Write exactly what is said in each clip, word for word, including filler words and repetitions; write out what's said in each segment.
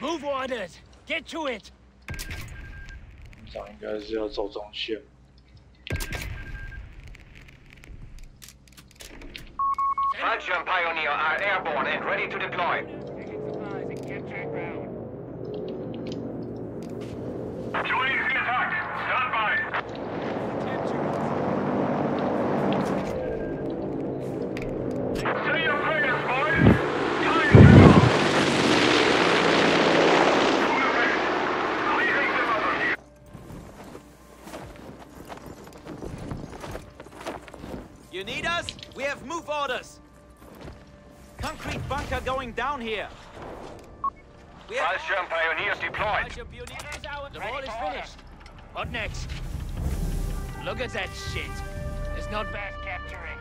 Move orders. Get to it. 这样应该是要走中线。 Falchion Pioneer are airborne and ready to deploy. Joining the attack. Stand by. Say your prayers, boys. Time to go. Leaving them over here. You need us? We have move orders. Concrete bunker going down here. Falchion Pioneers deployed. The wall is finished. What next? Look at that shit. It's not bad capturing.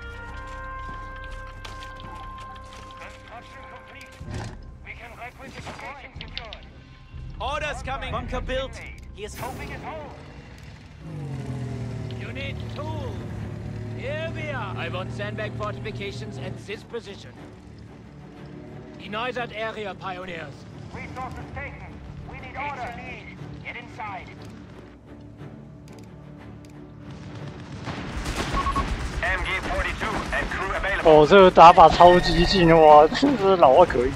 Construction complete. We can requisition secured. Orders coming. Bunker built. He is hoping it home. You need tools. Here we are. I want sandbag fortifications at this position. Deny that area, pioneers. Resources taken. We need order. Get inside. M G forty-two and crew available. 哦，这个打法超激进哇！这个老外可以。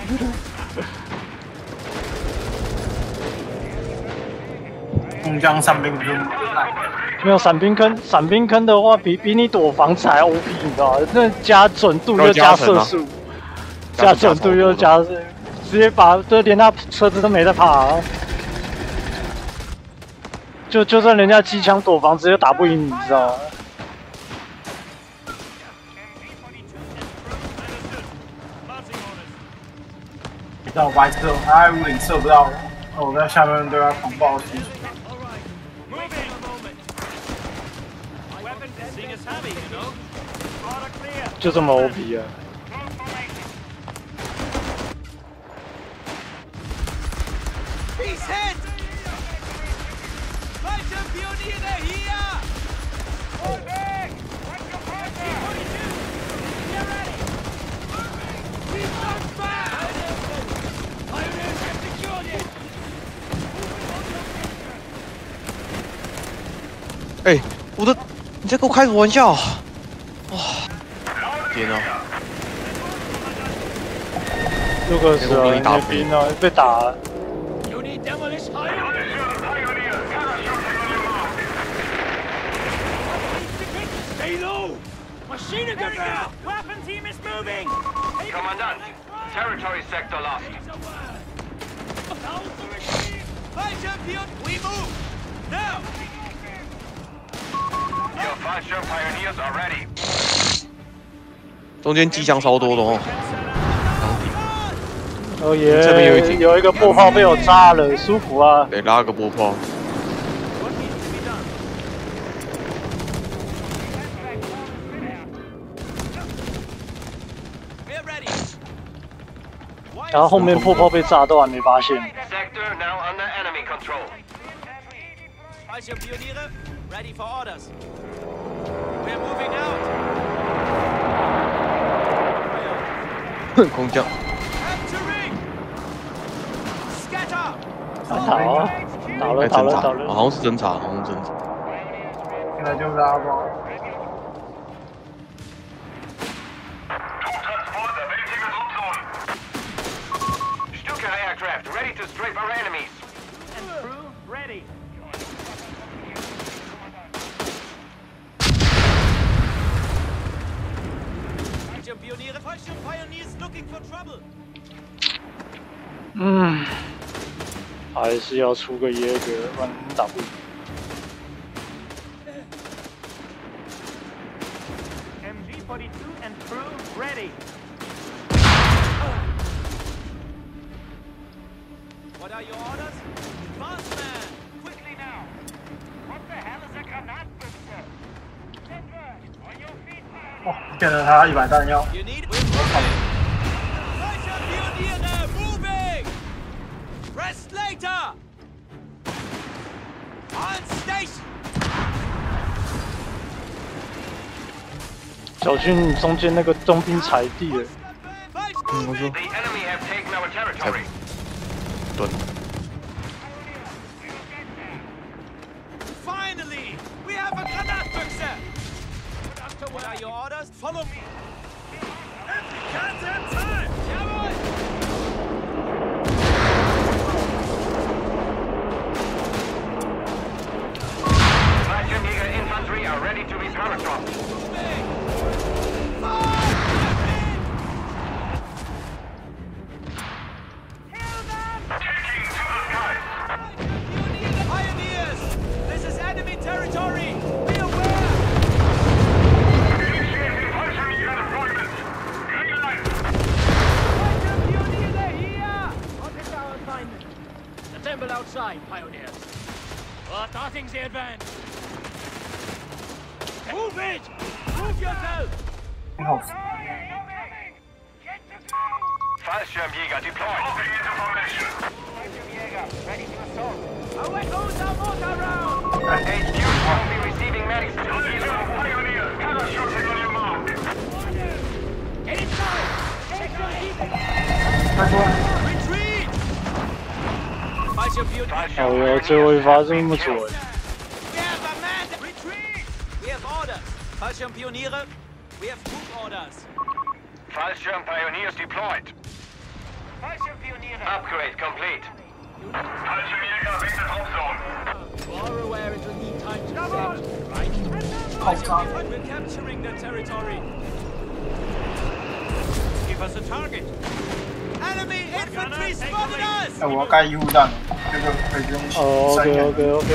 空降伞兵坑， 没有伞兵坑，伞兵坑的话比比你躲房子还 O P， 你知道吗？那加准度又加射速，加准度又加，直接把这连他车子都没得怕、啊。就就算人家机枪躲房子，也打不赢你，你知道吗？ 这样白痴哦，他在屋顶射不到，我在下面对他狂暴击。 就这么 O P 啊！ 哎、欸，我的，你在跟我开什么玩笑？哇！天哪！ 六个死了，那兵呢？被打了。 Stay low! Machine gun now! Weapon team is moving! Commandant, territory sector lost. Hi, champion! We move! Now! Your Falchion Pioneers are ready. 中间机枪超多的哦。 哦耶！ 这边有一有一个破炮被我炸了，舒服啊！ 得拉个波炮。 然后后面破炮被炸都还没发现。 Sector now under enemy control. Falchion Pioniere, ready for orders. We're moving out. 空降。 Capturing. Scatter. 打啊！打了打了打了！ 好像是侦察，好像是侦察。 现在就拉吧。 Aircraft ready to strafe our enemies. And crew ready. Falchion Pioniere, Falchion Pioneers looking for trouble. 嗯，还是要出个耶格，不然打不赢。 M G forty-two and crew ready. What are your orders? Fast man! Quickly now! What the hell is a Granatbüchse? Denver, on your feet, 哦，变成他一百弹药。 You need we're moving! Falchion Pioniere, moving! Rest later! On station! 小俊中间那个中兵踩地了。 嗯，我说。 The enemy have taken our territory. 盾。 Finally, we have a Granatbüchse. What are your orders? Follow me. Can't have time. Jawohl. Fallschirmjäger infantry are ready to be paratrooped. Pioneers! This is enemy territory! Be aware! Initiating Fallschirmjäger deployment. Green light. Assemble outside, pioneers. We're starting the advance. Move it! Move yourself! 挺好。 Fallschirmjäger deployed. Copy into formation. Fallschirmjäger ready to assault. Away goes our mortar round! H Q will be receiving medics. Pioneers, parachuting on your mark. Get inside! Check your heat! 他说 Retreat! Fallschirmjäger. 哦哟，最后一发这么准。 We have a man! Retreat! We have orders. Fallschirmpioniere, we have move orders. Fallschirm pioneers deployed. Upgrade complete. Fallschirmjäger reach the drop zone. You are aware it will need time to set, right? Fallschirmjäger, we're capturing their territory. Give us a target. Enemy infantry spotted us! 哎，我要盖医护弹了，这个可以不用洗。 哦 ，OK OK OK。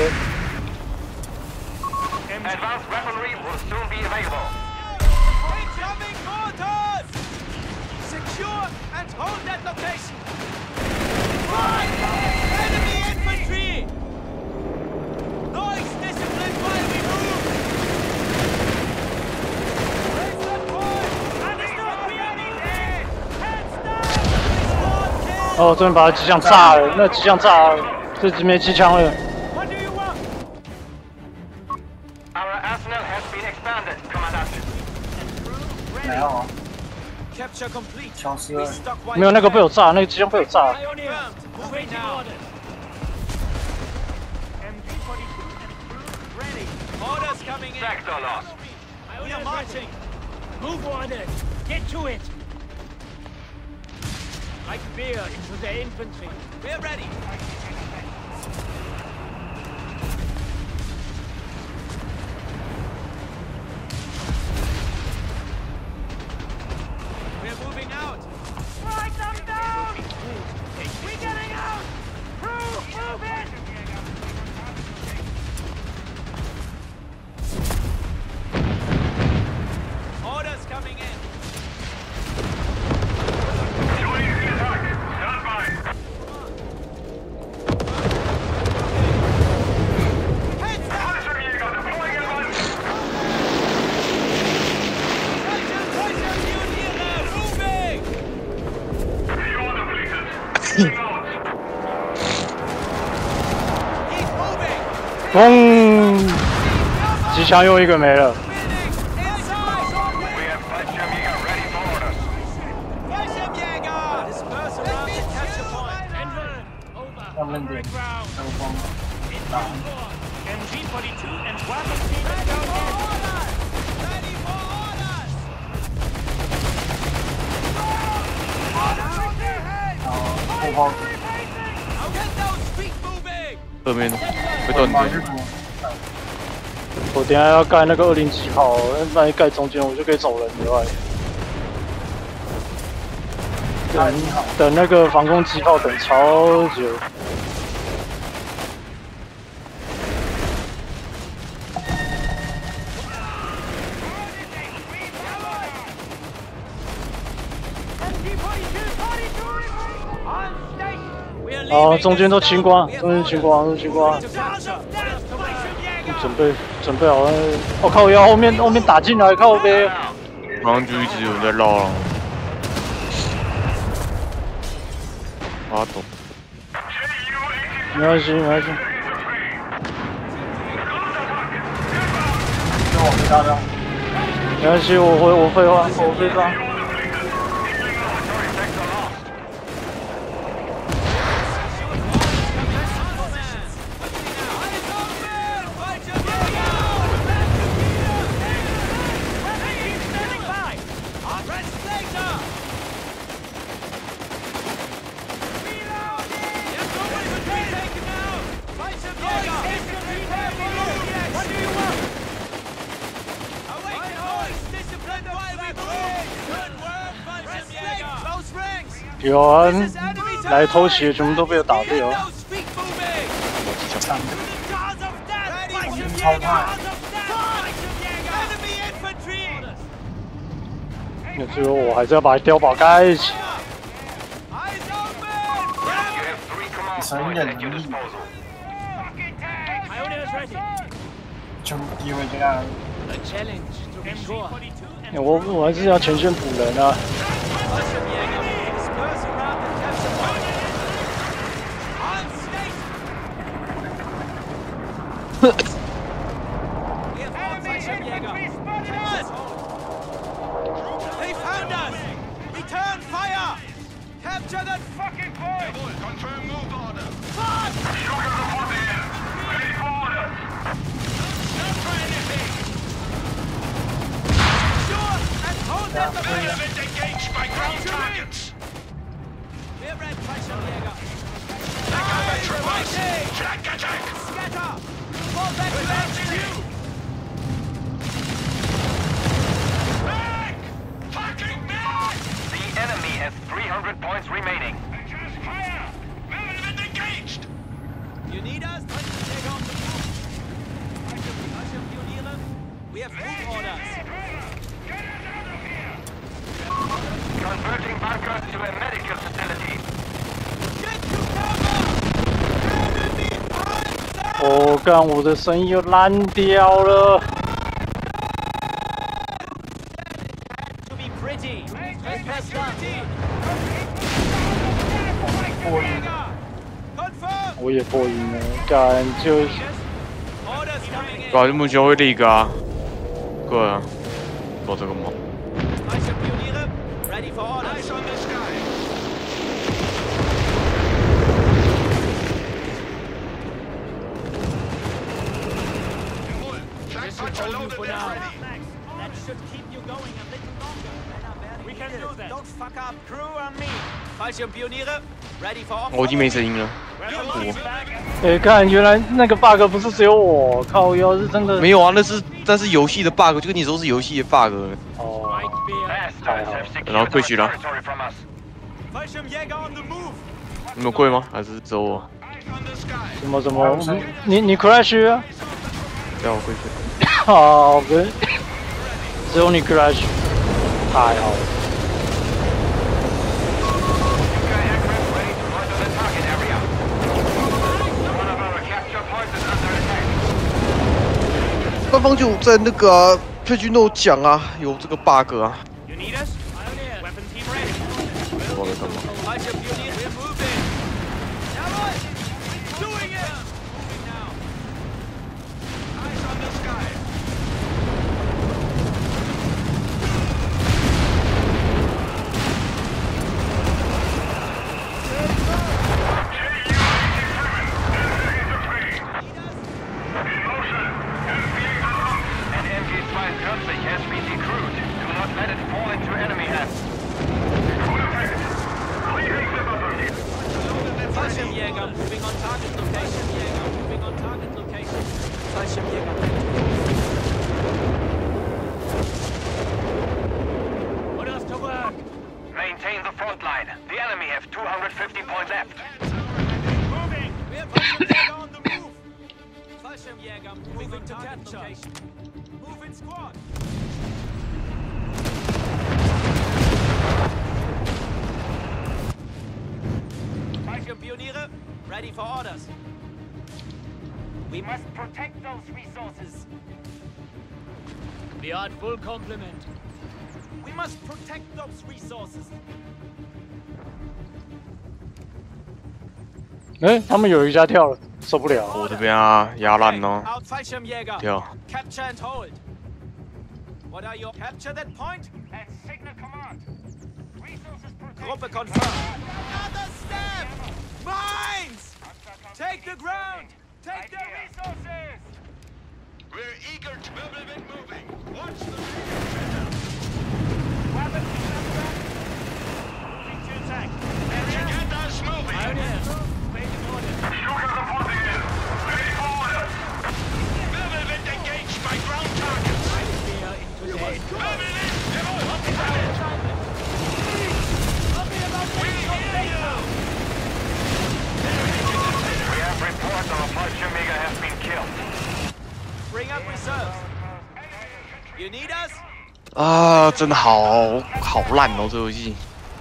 Advanced weaponry will soon be available. Incoming mortars! Secure and hold that location! Fight! Enemy infantry! Noise discipline while we move! Raise that point! Understood! We are needed! Hands down! Restore kill! 哦，终于把机枪炸了，那机枪炸了，这只没机枪了。 What do you want? Our arsenal has been expanded, Commandant. 没有啊， Capture complete. 消失了。 Stock 没有那个被我炸，那个机枪被我炸。 Pioneers, Moving waiting now. orders. M G forty-two and crew ready. Orders coming in. Sector lost. We are marching. Move orders. Get to it. Like beer into the infantry. We are ready. We're moving out. Strike them down! We're getting out! Crew, move it! Orders coming in. Joining the attack. Stand by. Heads down! Fallschirmjäger deploying advance. Pressure, pressure, Pioniere, moving! You're depleted. Moving out. Keep moving! 砰！机枪又一个没了。 Building! Inside! We have Fallschirmjäger ready for orders. Fallschirmjäger! Disperse around the capture point. Enver, over. 要认定 Upper ground. 还有光。 In full force. M G forty-two and Bravo team is down in. Ready for orders! 然后后方 Now get those feet moving! 侧面被断掉。 马日图， 我等一下要盖那个二零几炮，万一盖中间我就可以走人以外。等等那个防空机炮等超久。 We are 哦， leaving 中间都 this 清光， town. 中间清光，都清光 To。capture. Fallschirmjäger! 准备准备好了，我、靠腰后面后面打进来，靠边。 好像就一直有人在绕了。啊，懂。 没关系，没关系。 跟我回答的。 没关系，我会我废话，我废话。 Sector lost. 有人来偷袭，全部都被我打掉。 超快！ 那最后我还是要把碉堡盖起。 神忍能力，全部敌回家。 我我还是要前线补人啊。 They found us! Return fire! Capture that fucking point! Confirm move order. Fuck! Sugar reporting in. Ready for order. Not for anything! Sure! And hold that the Element engaged by ground targets. We're red Fallschirmjäger! Combat traverse. Fighting! Jack attack. Scatter! Fall back to H Q! Back! Fucking back! The enemy has three hundred points remaining. Fire! Element engaged. You need us? Fallschirmjäger on the move! Fallschirmpioniere, we have move orders! Converting bunkers to a medical facility. Get to cover! Enemy panzer! 哦，干！我的声音又烂掉了。 To be pretty! Let's press security! 破音， Confirm! 我也破音了，干就 Orders coming in! 搞这目前会立个啊，个啊，做这个吗？ Fallschirmpioniere, ready for orders! Eyes on the sky. Jawohl. Flak loaded and ready. That should keep you going a little longer. We can do that. Don't fuck up. Crew on me. Fallschirmpioniere, ready for 我已经没声音了， Weapons back. 哎，看原来那个 bug 不是只有我，靠腰是真的。 没有啊，那是那是游戏的 bug，就跟你说是游戏的 bug。 哦， Bastards have secured 然后退去了。 territory from us. Fallschirmjäger on the move. 你们贵吗？还是只有我？ Eyes on the sky. 什么什么？你你 crash 啊？ 让我过去。 好的，只有你 crash，太好了。 Aircraft ready to monitor the target area. One of our capture points is under attack. 官方就在那个配军都有讲啊，有这个 bug 啊。 You need us? Pioneer. Weapon team ready. 我在干嘛？ Fallschirmpioniere, we're moving. Jawohl. Doing it. Moving now. Eyes on the sky. An M G zweiundvierzig has been decrewed. Do not let it fall into enemy hands. Fallschirmjäger moving on target location. Jäger moving on target location. Fallschirmjäger ready. Orders to work. Maintain the front line. The enemy have two hundred fifty points left. Moving. We have Fallschirmjäger on the move. Fallschirmjäger moving on target location. Move in squad. Fallschirmpioniere, ready for orders. We must protect those resources. We are at full complement. We must protect those resources. 哎，他们有一家跳了，受不了。 我这边啊，压烂哦， Out Fallschirmjäger. 跳。 Capture and hold. What are your capture that point? And signal command. Resources protected. Gruppe confirmed. Another step. Mines. Take the ground. Take the resources. We're eager to Wirbelwind moving. Watch the Weapons moving to attack. Get us moving. Pioneers, waiting orders. Sugar reporting in. Ready for order. Wirbelwind engaged by ground targets. Spear into the Wirbelwind. Jawohl. Copy about We Bring up reserves. You need us? 啊，真的好好烂哦，这游戏。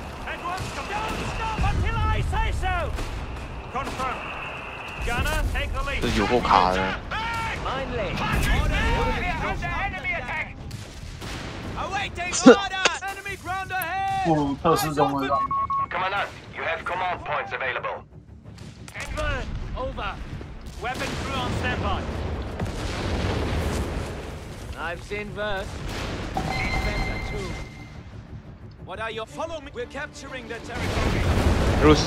这有够卡的。 不特试中会让。 Commandant, you have command points available. Edward, over. Weapon crew on standby. I've seen verse. Defender too. What are your? Follow me. We're capturing the territory. Bruce.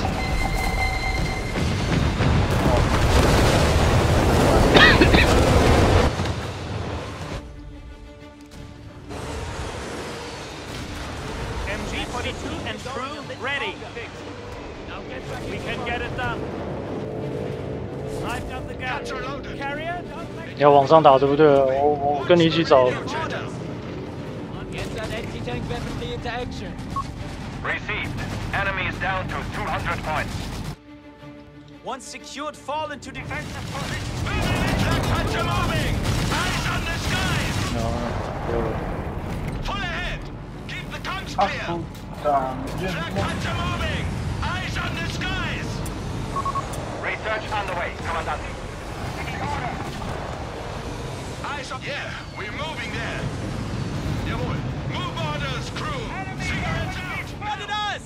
M G forty-two and crew ready. We can get it done. I've got the gun. Carrier, don't make 你要往上打，对不对？我我跟你一起走。 Get that anti-tank weaponry into action. Received. Enemy is down to two hundred points. Once secured, fall into defensive position. Hunter moving! Eyes on the skies! 然后就 Full ahead! Keep the guns 他 clear! 出的，你 Black Hunter moving! Eyes on the skies! Research underway, Commandant. Eyes on... Yeah, we're moving there. Jawohl. Move orders, crew! Cigarettes out! What it does?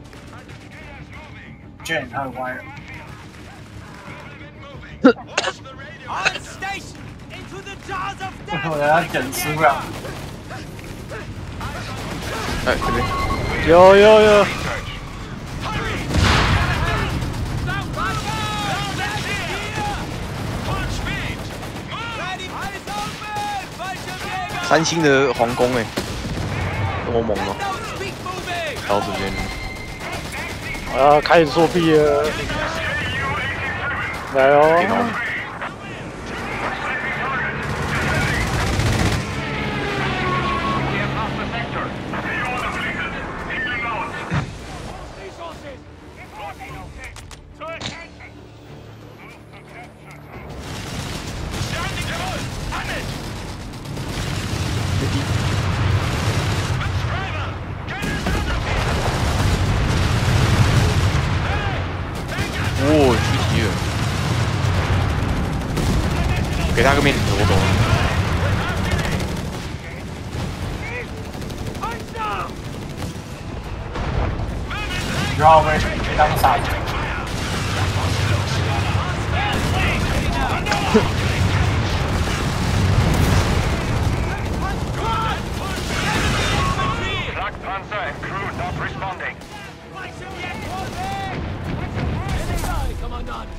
Jane 还有 wire。 On station! Into the jaws of 为什 death! 么人家捡吃不了？ 哎，这边。 有有有， 三星的皇宫哎，多猛哦！到这边， 我要开始作弊了。来哦！ 哇，狙击了，给他个面子，我懂了。 然后被被他们杀死。 Black Panther and crew not responding. Commandant.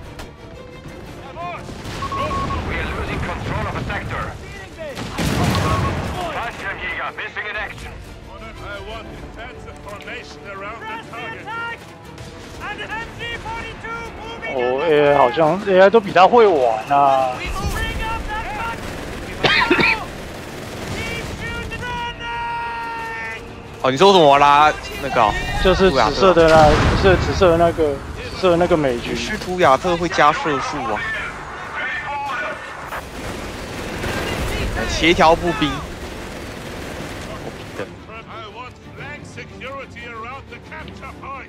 We are losing control of a sector. Fallschirmjäger missing in action. I want defensive formation around the target. And an M G forty-two moving. 哦 ，A I 好像 A I 都比他会玩啊。 Bring up that gun. Keep shooting running. 哦，你说什么拉那个、哦？ 就是紫色的那，不是紫色的那个，紫色的那个美军。 施图亚特会加射速啊，协调步兵。 I want flank security around the capture point.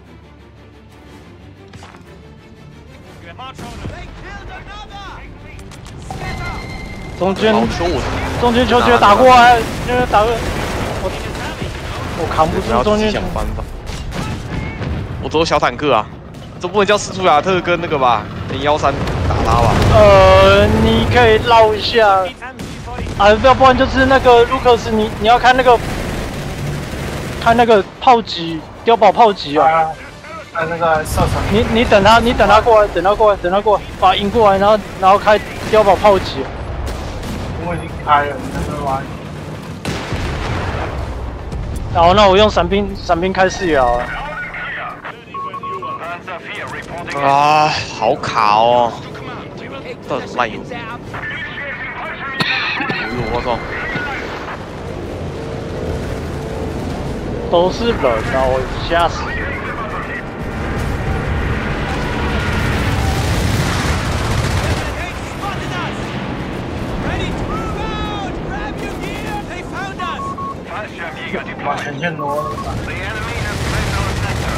March order. They killed another! 中间好球我中间球球打过来，那个打个，我我扛不住中间球想。翻吧。我只有小坦克啊，这不能叫斯图亚特跟那个吧，零幺三打他吧。 呃，你可以绕一下，啊，要不然就是那个卢克斯，你你要看那个，看那个炮击，碉堡炮击啊。 啊，看那个射程。 你你等他，你等他过来，等他过来，等他过来，把他引过来，然后然后开碉堡炮击。 我已经开了，你在这玩。 然后那我用伞兵伞兵开视野好了。 Panzer four reporting. 啊，好卡哦！到底烂油？哎呦，我操！ 都是人啊，我吓死了。 Spotted us! Ready to 往前线挪了。 The enemy has claimed our sector.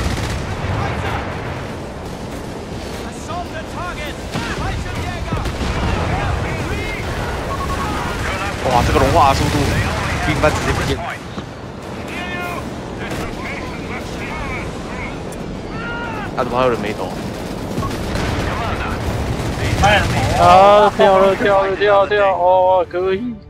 Assault the target! Fallschirmjäger! 哇，这个融化的速度，兵班直接不见。啊，怎么还有人没走？ 哎， 啊，跳了跳了跳跳，哦，可以